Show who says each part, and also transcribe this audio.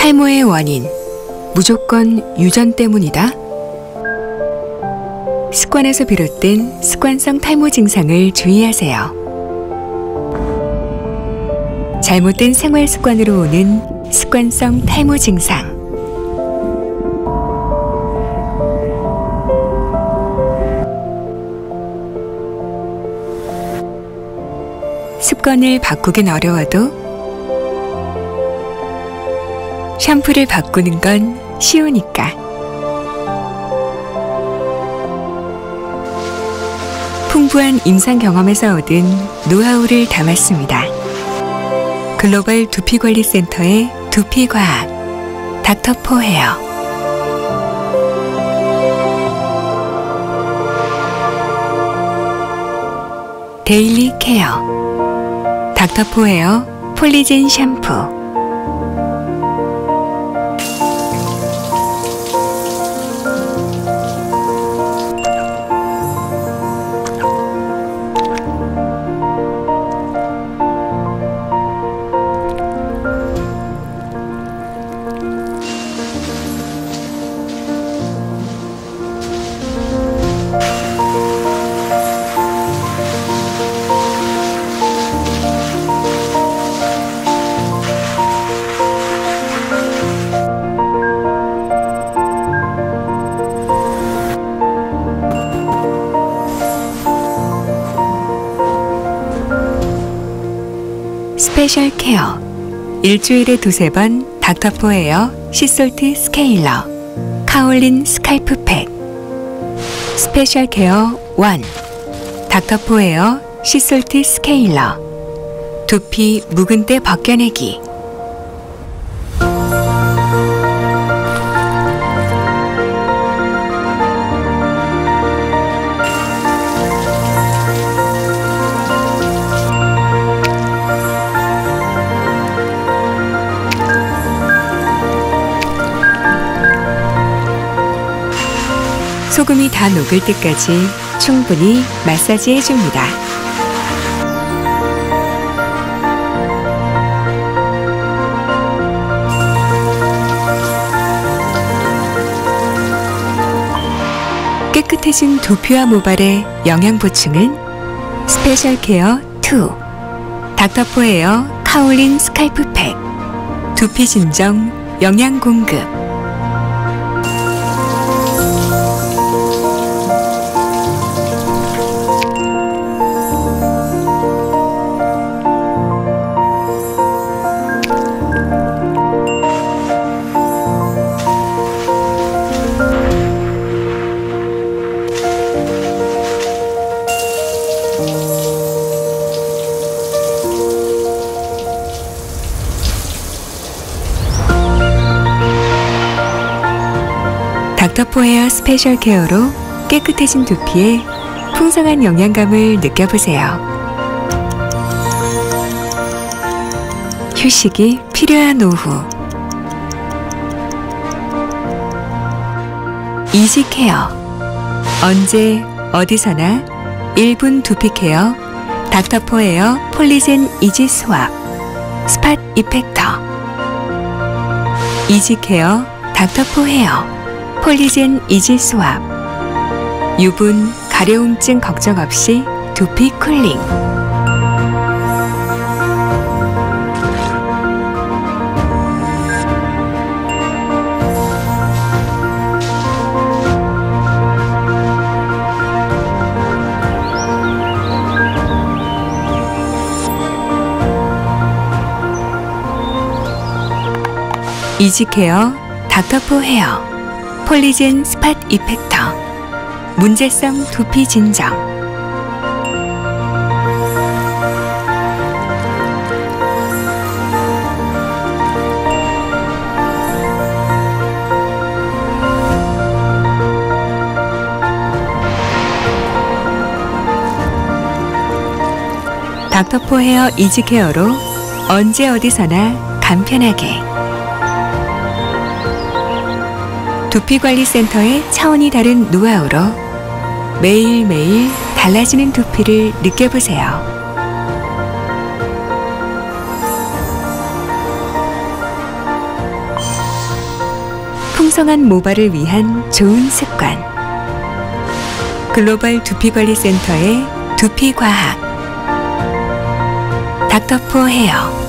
Speaker 1: 탈모의 원인, 무조건 유전 때문이다. 습관에서 비롯된 습관성 탈모 증상을 주의하세요. 잘못된 생활 습관으로 오는 습관성 탈모 증상. 습관을 바꾸긴 어려워도 샴푸를 바꾸는 건 쉬우니까. 풍부한 임상 경험에서 얻은 노하우를 담았습니다. 글로벌 두피관리센터의 두피과학 닥터포 헤어. 데일리 케어 닥터포 헤어 폴리젠 샴푸. 스페셜 케어 일주일에 2~3번 닥터포 헤어 시솔트 스케일러 카올린 스칼프 팩. 스페셜 케어 1 닥터포 헤어 시솔트 스케일러 두피 묵은 때 벗겨내기. 소금이 다 녹을 때까지 충분히 마사지 해줍니다. 깨끗해진 두피와 모발의 영양 보충은 스페셜 케어 2 닥터포 헤어 카올린 스칼프 팩. 두피 진정 영양 공급. 닥터포 헤어 스페셜 케어로 깨끗해진 두피에 풍성한 영양감을 느껴보세요. 휴식이 필요한 오후. 이지 케어 언제 어디서나 1분 두피 케어 닥터포 헤어 폴리젠 이지 스왑 스팟 이펙터. 이지 케어 닥터포 헤어 폴리젠 이지 스왑. 유분, 가려움증 걱정 없이 두피 쿨링. 이지 케어 닥터포 헤어 폴리젠 스팟 이펙터. 문제성 두피 진정. 닥터포 헤어 이지 케어로 언제 어디서나 간편하게. 두피관리센터의 차원이 다른 노하우로 매일매일 달라지는 두피를 느껴보세요. 풍성한 모발을 위한 좋은 습관. 글로벌 두피관리센터의 두피과학 닥터포 헤어